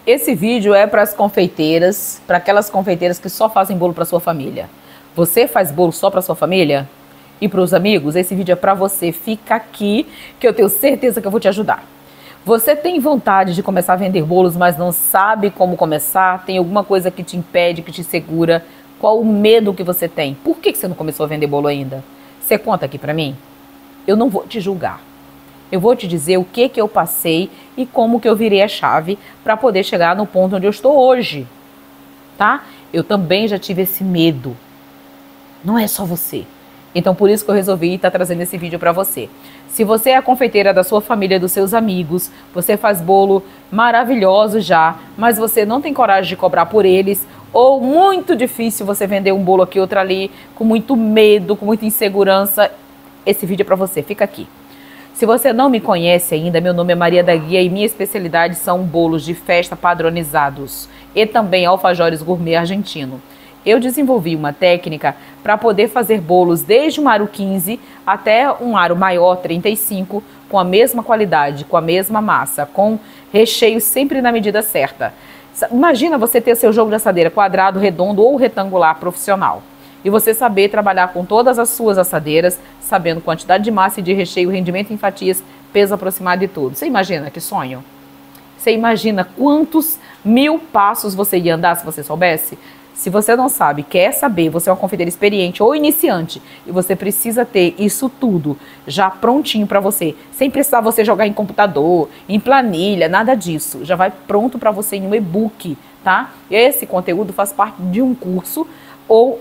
Esse vídeo é para as confeiteiras, para aquelas confeiteiras que só fazem bolo para sua família. Você faz bolo só para sua família? E para os amigos? Esse vídeo é para você. Fica aqui que eu tenho certeza que eu vou te ajudar. Você tem vontade de começar a vender bolos, mas não sabe como começar? Tem alguma coisa que te impede, que te segura? Qual o medo que você tem? Por que você não começou a vender bolo ainda? Você conta aqui para mim? Eu não vou te julgar. Eu vou te dizer o que eu passei e como que eu virei a chave para poder chegar no ponto onde eu estou hoje, tá? Eu também já tive esse medo. Não é só você. Então, por isso que eu resolvi estar trazendo esse vídeo para você. Se você é a confeiteira da sua família, dos seus amigos, você faz bolo maravilhoso já, mas você não tem coragem de cobrar por eles, ou muito difícil você vender um bolo aqui, outro ali, com muito medo, com muita insegurança, esse vídeo é para você. Fica aqui. Se você não me conhece ainda, meu nome é Maria da Guia e minha especialidade são bolos de festa padronizados e também alfajores gourmet argentino. Eu desenvolvi uma técnica para poder fazer bolos desde um aro 15 até um aro maior, 35, com a mesma qualidade, com a mesma massa, com recheio sempre na medida certa. Imagina você ter seu jogo de assadeira quadrado, redondo ou retangular profissional. E você saber trabalhar com todas as suas assadeiras, sabendo quantidade de massa e de recheio, rendimento em fatias, peso aproximado e tudo. Você imagina que sonho? Você imagina quantos 1000 passos você ia andar se você soubesse? Se você não sabe, quer saber, você é uma confeiteira experiente ou iniciante e você precisa ter isso tudo já prontinho para você, sem precisar você jogar em computador, em planilha, nada disso. Já vai pronto para você em um e-book, tá? Esse conteúdo faz parte de um curso ou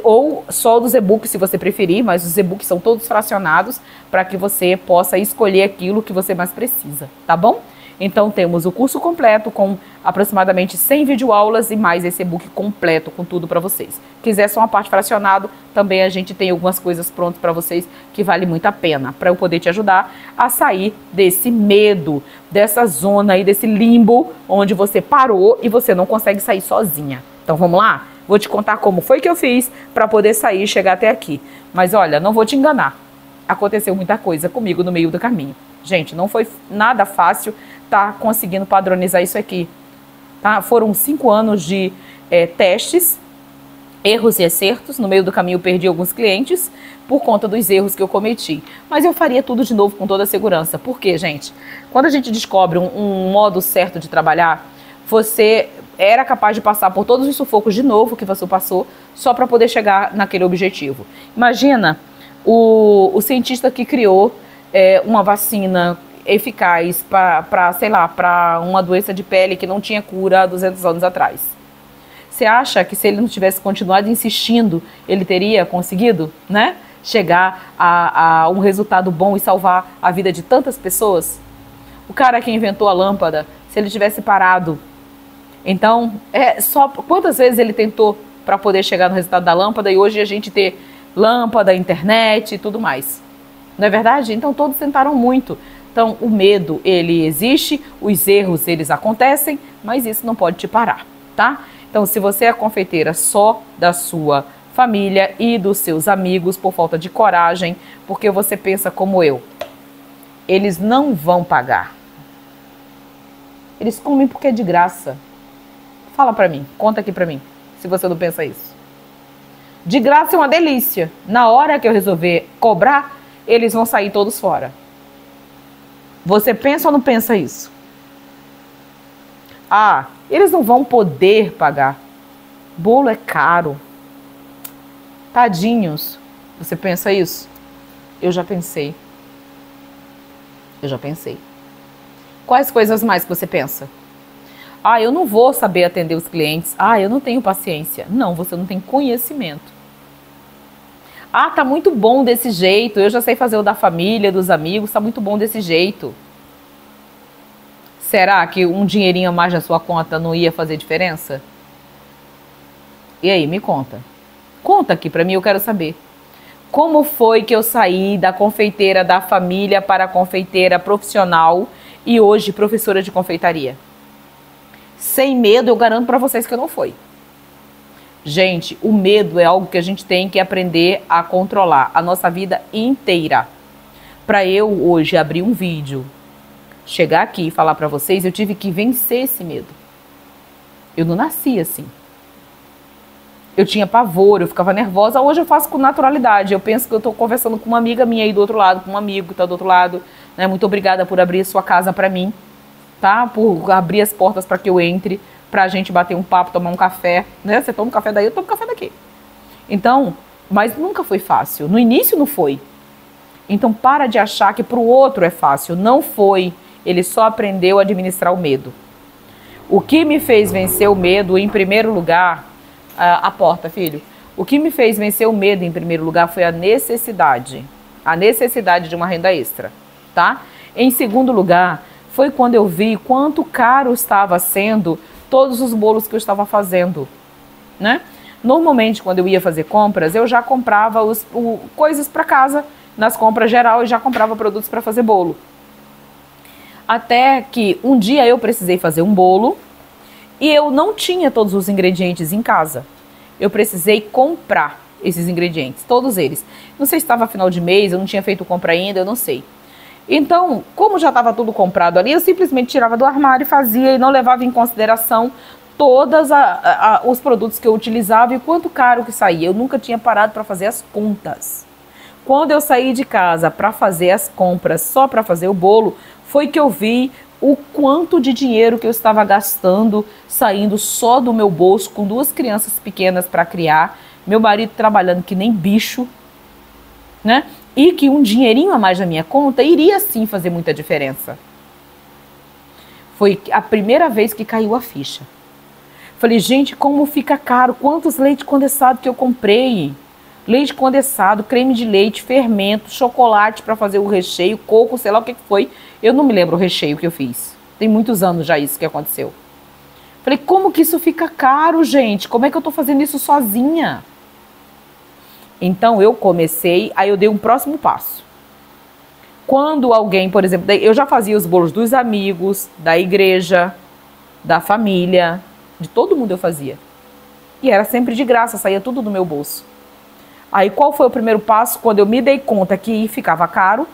só dos e-books, se você preferir, mas os e-books são todos fracionados para que você possa escolher aquilo que você mais precisa, tá bom? Então temos o curso completo com aproximadamente 100 videoaulas e mais esse e-book completo com tudo para vocês. Quiser só uma parte fracionado, também a gente tem algumas coisas prontas para vocês que vale muito a pena, para eu poder te ajudar a sair desse medo, dessa zona aí, desse limbo onde você parou e você não consegue sair sozinha. Então vamos lá? Vou te contar como foi que eu fiz para poder sair e chegar até aqui. Mas olha, não vou te enganar. Aconteceu muita coisa comigo no meio do caminho. Gente, não foi nada fácil estar conseguindo padronizar isso aqui. Tá? Foram 5 anos de testes, erros e acertos. No meio do caminho eu perdi alguns clientes por conta dos erros que eu cometi. Mas eu faria tudo de novo com toda a segurança. Por quê, gente? Quando a gente descobre um modo certo de trabalhar, você era capaz de passar por todos os sufocos de novo que você passou só para poder chegar naquele objetivo. Imagina o cientista que criou uma vacina eficaz para uma doença de pele que não tinha cura há 200 anos atrás. Você acha que se ele não tivesse continuado insistindo, ele teria conseguido, né, chegar a um resultado bom e salvar a vida de tantas pessoas? O cara que inventou a lâmpada, se ele tivesse parado, então, só quantas vezes ele tentou para poder chegar no resultado da lâmpada e hoje a gente ter lâmpada, internet e tudo mais. Não é verdade? Então todos tentaram muito. Então o medo, ele existe, os erros, eles acontecem, mas isso não pode te parar, tá? Então se você é confeiteira só da sua família e dos seus amigos por falta de coragem, porque você pensa como eu, eles não vão pagar. Eles comem porque é de graça. Fala pra mim, conta aqui pra mim, se você não pensa isso. De graça é uma delícia. Na hora que eu resolver cobrar, eles vão sair todos fora. Você pensa ou não pensa isso? Ah, eles não vão poder pagar. Bolo é caro. Tadinhos. Você pensa isso? Eu já pensei. Eu já pensei. Quais coisas mais que você pensa? Ah, eu não vou saber atender os clientes. Ah, eu não tenho paciência. Não, você não tem conhecimento. Ah, tá muito bom desse jeito. Eu já sei fazer o da família, dos amigos. Tá muito bom desse jeito. Será que um dinheirinho a mais na sua conta não ia fazer diferença? E aí, me conta. Conta aqui pra mim, eu quero saber. Como foi que eu saí da confeiteira da família para a confeiteira profissional e hoje professora de confeitaria? Sem medo, eu garanto para vocês que não foi. Gente, o medo é algo que a gente tem que aprender a controlar a nossa vida inteira. Para eu hoje abrir um vídeo, chegar aqui e falar para vocês, eu tive que vencer esse medo. Eu não nasci assim. Eu tinha pavor, eu ficava nervosa. Hoje eu faço com naturalidade. Eu penso que eu estou conversando com uma amiga minha aí do outro lado, com um amigo que está do outro lado. Né? Muito obrigada por abrir a sua casa para mim, tá? Por abrir as portas para que eu entre, para a gente bater um papo, tomar um café. Né? Você toma um café daí, eu tomo um café daqui. Então, mas nunca foi fácil. No início não foi. Então para de achar que para o outro é fácil. Não foi. Ele só aprendeu a administrar o medo. O que me fez vencer o medo, em primeiro lugar... A porta, filho. O que me fez vencer o medo, em primeiro lugar, foi a necessidade. A necessidade de uma renda extra, tá? Em segundo lugar, foi quando eu vi quanto caro estava sendo todos os bolos que eu estava fazendo, né? Normalmente, quando eu ia fazer compras, eu já comprava coisas para casa, nas compras geral, e já comprava produtos para fazer bolo. Até que um dia eu precisei fazer um bolo, e eu não tinha todos os ingredientes em casa. Eu precisei comprar esses ingredientes, todos eles. Não sei se estava final de mês, eu não tinha feito compra ainda, eu não sei. Então, como já estava tudo comprado ali, eu simplesmente tirava do armário e fazia e não levava em consideração todos os produtos que eu utilizava e quanto caro que saía. Eu nunca tinha parado para fazer as contas. Quando eu saí de casa para fazer as compras, só para fazer o bolo, foi que eu vi o quanto de dinheiro que eu estava gastando, saindo só do meu bolso, com 2 crianças pequenas para criar, meu marido trabalhando que nem bicho, né? E que um dinheirinho a mais na minha conta iria sim fazer muita diferença. Foi a primeira vez que caiu a ficha. Falei, gente, como fica caro, quantos leite condensado que eu comprei. Leite condensado, creme de leite, fermento, chocolate para fazer o recheio, coco, sei lá o que foi. Eu não me lembro o recheio que eu fiz. Tem muitos anos já isso que aconteceu. Falei, como que isso fica caro, gente? Como é que eu tô fazendo isso sozinha? Então eu comecei, aí eu dei um próximo passo. Quando alguém, por exemplo, eu já fazia os bolos dos amigos, da igreja, da família, de todo mundo eu fazia. E era sempre de graça, saía tudo do meu bolso. Aí qual foi o primeiro passo? Quando eu me dei conta que ficava caro,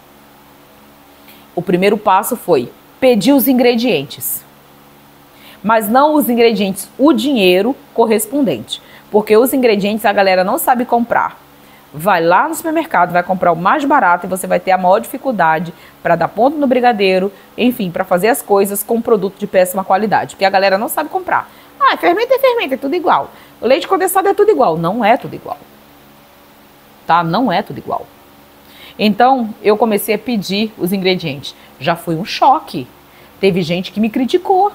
o primeiro passo foi pedir os ingredientes. Mas não os ingredientes, o dinheiro correspondente. Porque os ingredientes a galera não sabe comprar. Vai lá no supermercado, vai comprar o mais barato e você vai ter a maior dificuldade para dar ponto no brigadeiro, enfim, para fazer as coisas com produto de péssima qualidade. Porque a galera não sabe comprar. Ah, fermento, é tudo igual. O leite condensado é tudo igual. Não é tudo igual. Tá? Não é tudo igual. Então, eu comecei a pedir os ingredientes. Já foi um choque. Teve gente que me criticou.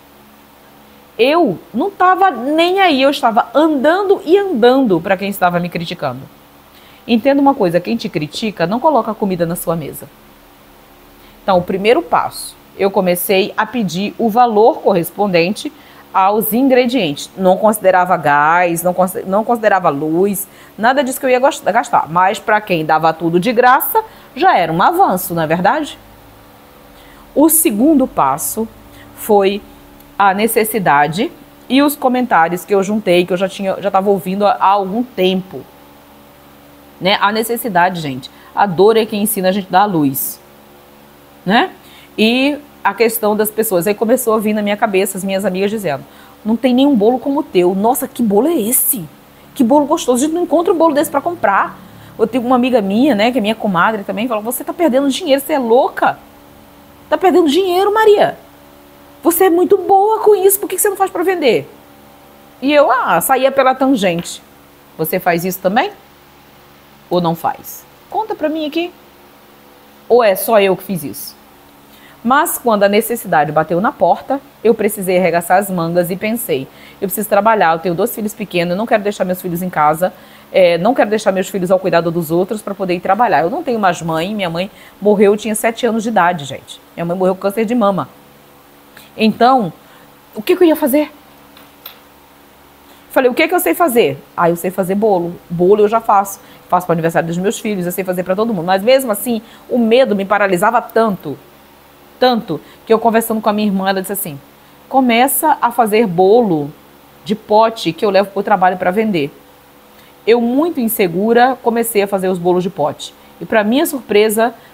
Eu não estava nem aí, eu estava andando e andando para quem estava me criticando. Entenda uma coisa, quem te critica não coloca comida na sua mesa. Então, o primeiro passo, eu comecei a pedir o valor correspondente aos ingredientes. Não considerava gás, não considerava luz, nada disso que eu ia gastar. Mas para quem dava tudo de graça, já era um avanço, não é verdade? O segundo passo foi a necessidade e os comentários que eu juntei, que eu já estava ouvindo há algum tempo. Né? A necessidade, gente. A dor é quem ensina a gente a dar a luz. Né? E a questão das pessoas. Aí começou a vir na minha cabeça as minhas amigas dizendo, não tem nenhum bolo como o teu. Nossa, que bolo é esse? Que bolo gostoso. A gente não encontra um bolo desse para comprar. Eu tenho uma amiga minha, né, que é minha comadre também, falou, você tá perdendo dinheiro, você é louca. Tá perdendo dinheiro, Maria. Você é muito boa com isso, por que você não faz para vender? E eu, saía pela tangente. Você faz isso também? Ou não faz? Conta para mim aqui. Ou é só eu que fiz isso? Mas quando a necessidade bateu na porta, eu precisei arregaçar as mangas e pensei, eu preciso trabalhar, eu tenho 2 filhos pequenos, eu não quero deixar meus filhos em casa, não quero deixar meus filhos ao cuidado dos outros para poder ir trabalhar. Eu não tenho mais mãe, minha mãe morreu, eu tinha 7 anos de idade, gente. Minha mãe morreu com câncer de mama. Então, o que eu ia fazer? Falei, o que eu sei fazer? Eu sei fazer bolo. Bolo eu já faço. Faço para o aniversário dos meus filhos, eu sei fazer para todo mundo. Mas mesmo assim, o medo me paralisava tanto, que eu conversando com a minha irmã, ela disse assim, começa a fazer bolo de pote que eu levo para o trabalho para vender. Eu, muito insegura, comecei a fazer os bolos de pote. E para minha surpresa,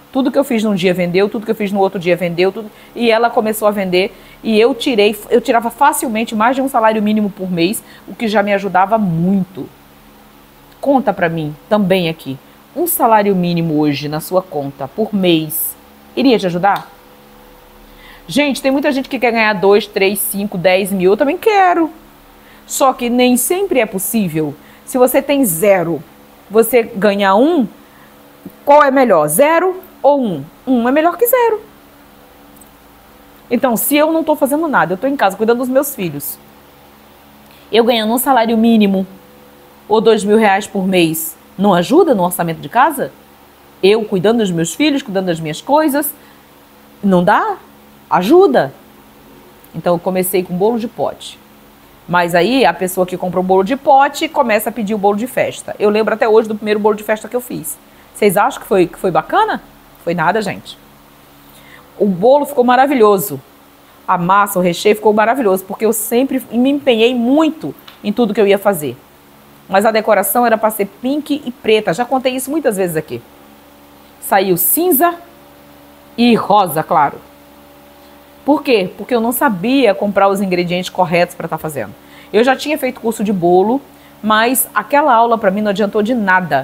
Tudo que eu fiz num dia vendeu, tudo que eu fiz no outro dia vendeu, tudo, e ela começou a vender. E eu tirava facilmente mais de um salário mínimo por mês, o que já me ajudava muito. Conta pra mim também aqui. Um salário mínimo hoje na sua conta por mês iria te ajudar? Gente, tem muita gente que quer ganhar 2, 3, 5, 10 mil. Eu também quero. Só que nem sempre é possível. Se você tem 0, você ganhar 1, qual é melhor? 0 ou 1? 1 é melhor que 0. Então, se eu não estou fazendo nada, eu estou em casa cuidando dos meus filhos, eu ganhando um salário mínimo ou 2 mil reais por mês, não ajuda no orçamento de casa? Eu cuidando dos meus filhos, cuidando das minhas coisas, não dá? Ajuda. Então eu comecei com bolo de pote. Mas aí a pessoa que compra o bolo de pote começa a pedir o bolo de festa. Eu lembro até hoje do primeiro bolo de festa que eu fiz. Vocês acham que foi bacana? Foi nada, gente. O bolo ficou maravilhoso. A massa, o recheio ficou maravilhoso, porque eu sempre me empenhei muito em tudo que eu ia fazer. Mas a decoração era para ser pink e preta. Já contei isso muitas vezes aqui. Saiu cinza e rosa, claro. Por quê? Porque eu não sabia comprar os ingredientes corretos para estar fazendo. Eu já tinha feito curso de bolo, mas aquela aula para mim não adiantou de nada.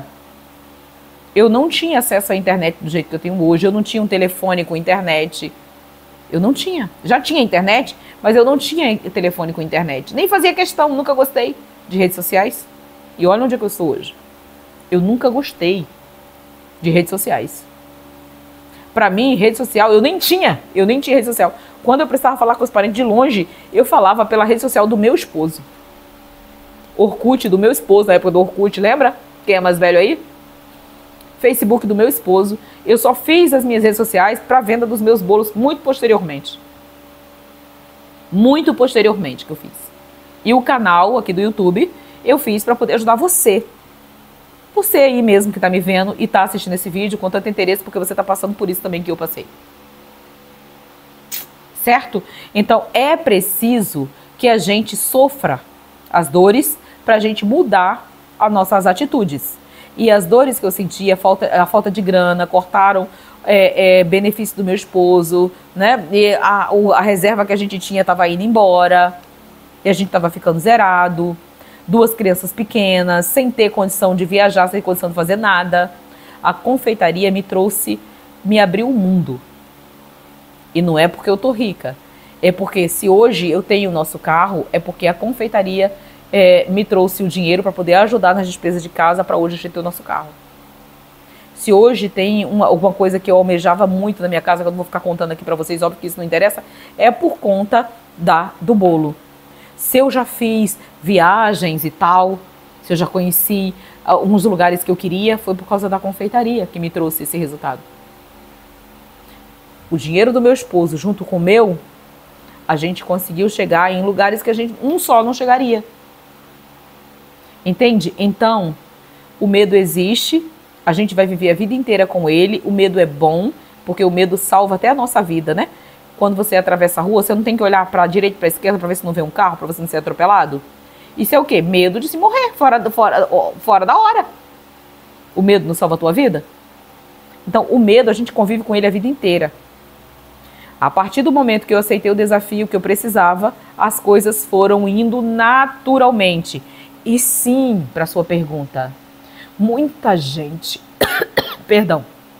Eu não tinha acesso à internet do jeito que eu tenho hoje. Eu não tinha um telefone com internet. Eu não tinha. Já tinha internet, mas eu não tinha telefone com internet. Nem fazia questão, nunca gostei de redes sociais. E olha onde é que eu estou hoje. Eu nunca gostei de redes sociais. Para mim, rede social, eu nem tinha rede social. Quando eu precisava falar com os parentes de longe, eu falava pela rede social do meu esposo. Orkut do meu esposo, na época do Orkut, lembra? Quem é mais velho aí? Facebook do meu esposo. Eu só fiz as minhas redes sociais para venda dos meus bolos muito posteriormente. Muito posteriormente que eu fiz. E o canal aqui do YouTube eu fiz para poder ajudar você. Você aí mesmo que está me vendo e está assistindo esse vídeo com tanto interesse, porque você está passando por isso também que eu passei. Certo? Então é preciso que a gente sofra as dores para a gente mudar as nossas atitudes. E as dores que eu senti, a falta de grana, cortaram benefício do meu esposo, né? E a reserva que a gente tinha estava indo embora, e a gente estava ficando zerado, 2 crianças pequenas, sem ter condição de viajar, sem ter condição de fazer nada. A confeitaria me abriu o mundo. E não é porque eu tô rica, é porque se hoje eu tenho o nosso carro, é porque a confeitaria me trouxe o dinheiro para poder ajudar nas despesas de casa para hoje a gente ter o nosso carro. Se hoje tem alguma coisa que eu almejava muito na minha casa, que eu não vou ficar contando aqui para vocês, óbvio que isso não interessa, é por conta do bolo. Se eu já fiz viagens e tal, se eu já conheci alguns lugares que eu queria, foi por causa da confeitaria que me trouxe esse resultado. O dinheiro do meu esposo junto com o meu, a gente conseguiu chegar em lugares que a gente um só não chegaria. Entende? Então, o medo existe, a gente vai viver a vida inteira com ele, o medo é bom, porque o medo salva até a nossa vida, né? Quando você atravessa a rua, você não tem que olhar para a direita e para a esquerda para ver se não vê um carro, para você não ser atropelado? Isso é o quê? Medo de se morrer fora da hora. O medo não salva a tua vida? Então, o medo, a gente convive com ele a vida inteira. A partir do momento que eu aceitei o desafio que eu precisava, as coisas foram indo naturalmente. E sim, para a sua pergunta, muita gente, perdão,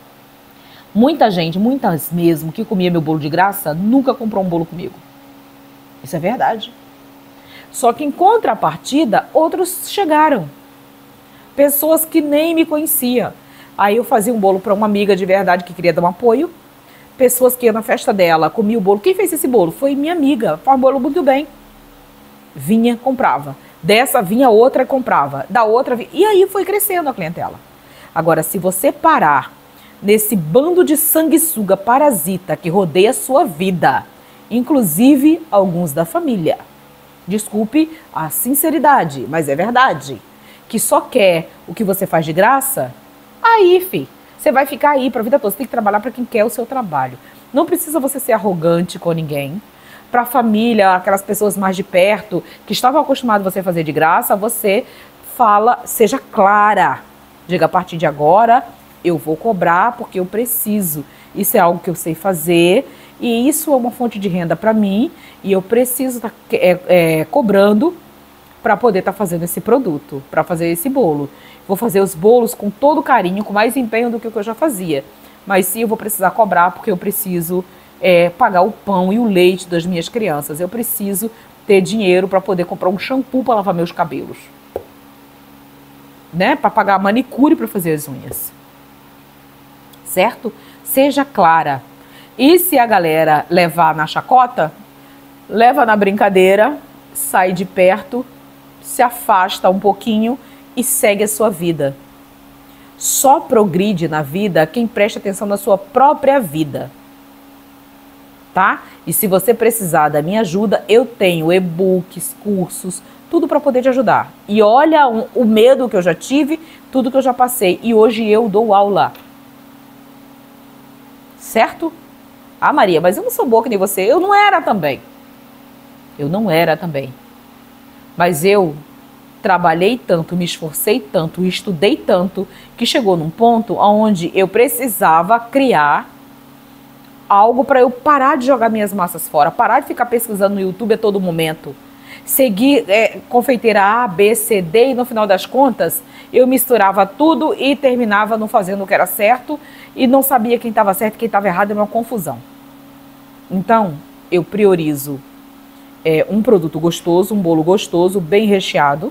muitas mesmo, que comia meu bolo de graça, nunca comprou um bolo comigo. Isso é verdade. Só que em contrapartida, outros chegaram. Pessoas que nem me conheciam. Aí eu fazia um bolo para uma amiga de verdade que queria dar um apoio. Pessoas que iam na festa dela, comia o bolo. Quem fez esse bolo? Foi minha amiga. Faz um bolo muito bem. Vinha, comprava. Dessa vinha outra, comprava. Da outra vinha. E aí foi crescendo a clientela. Agora, se você parar nesse bando de sanguessuga parasita que rodeia a sua vida, inclusive alguns da família, desculpe a sinceridade, mas é verdade, que só quer o que você faz de graça, aí, você vai ficar aí para a vida toda. Você tem que trabalhar para quem quer o seu trabalho. Não precisa você ser arrogante com ninguém. Para a família, aquelas pessoas mais de perto, que estavam acostumadas a você fazer de graça, você fala, seja clara. Diga, a partir de agora, eu vou cobrar porque eu preciso. Isso é algo que eu sei fazer e isso é uma fonte de renda para mim e eu preciso estar cobrando para poder estar fazendo esse produto, para fazer esse bolo. Vou fazer os bolos com todo carinho, com mais empenho do que o que eu já fazia. Mas sim, eu vou precisar cobrar porque eu preciso pagar o pão e o leite das minhas crianças. Eu preciso ter dinheiro para poder comprar um shampoo para lavar meus cabelos. Né? Para pagar a manicure para fazer as unhas. Certo? Seja clara. E se a galera levar na chacota, leva na brincadeira, sai de perto, se afasta um pouquinho e segue a sua vida. Só progride na vida quem presta atenção na sua própria vida. Tá? E se você precisar da minha ajuda, eu tenho e-books, cursos, tudo para poder te ajudar. E olha o medo que eu já tive, tudo que eu já passei. E hoje eu dou aula. Certo? Ah, Maria, mas eu não sou boa que nem você. Eu não era também. Eu não era também. Mas eu trabalhei tanto, me esforcei tanto, estudei tanto, que chegou num ponto onde eu precisava criar algo para eu parar de jogar minhas massas fora, parar de ficar pesquisando no YouTube a todo momento, seguir confeiteira A, B, C, D e no final das contas eu misturava tudo e terminava não fazendo o que era certo e não sabia quem estava certo e quem estava errado, era uma confusão. Então, eu priorizo um produto gostoso, um bolo gostoso, bem recheado,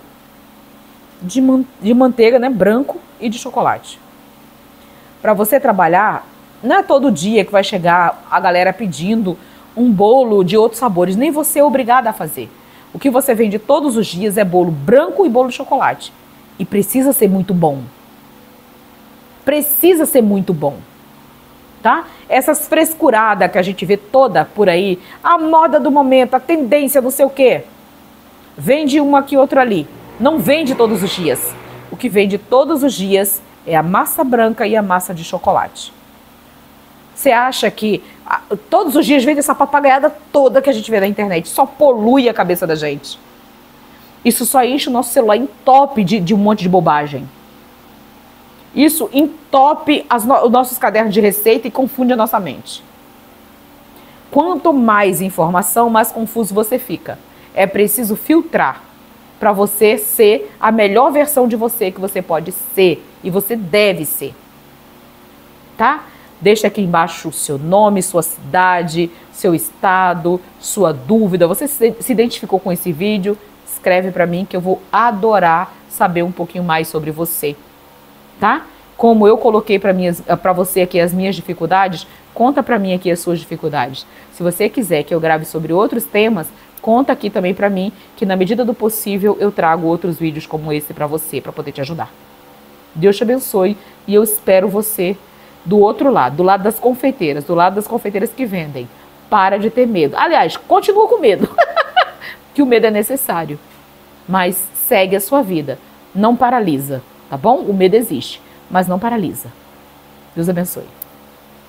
de manteiga, né, branco e de chocolate. Para você trabalhar, não é todo dia que vai chegar a galera pedindo um bolo de outros sabores, nem você é obrigada a fazer. O que você vende todos os dias é bolo branco e bolo de chocolate. E precisa ser muito bom. Precisa ser muito bom. Tá? Essas frescuradas que a gente vê toda por aí, a moda do momento, a tendência, não sei o quê. Vende uma aqui, outra ali. Não vende todos os dias. O que vende todos os dias é a massa branca e a massa de chocolate. Você acha que todos os dias vende essa papagaiada toda que a gente vê na internet? Só polui a cabeça da gente. Isso só enche o nosso celular, entope de um monte de bobagem. Isso entope os nossos cadernos de receita e confunde a nossa mente. Quanto mais informação, mais confuso você fica. É preciso filtrar para você ser a melhor versão de você que você pode ser e você deve ser. Tá? Deixa aqui embaixo o seu nome, sua cidade, seu estado, sua dúvida. Você se identificou com esse vídeo? Escreve para mim que eu vou adorar saber um pouquinho mais sobre você. Tá? Como eu coloquei para você aqui as minhas dificuldades, conta para mim aqui as suas dificuldades. Se você quiser que eu grave sobre outros temas, conta aqui também para mim, que na medida do possível eu trago outros vídeos como esse para você, para poder te ajudar. Deus te abençoe e eu espero você do outro lado, do lado das confeiteiras, que vendem. Para de ter medo. Aliás, continua com medo, que o medo é necessário, mas segue a sua vida, não paralisa, tá bom? O medo existe, mas não paralisa. Deus abençoe.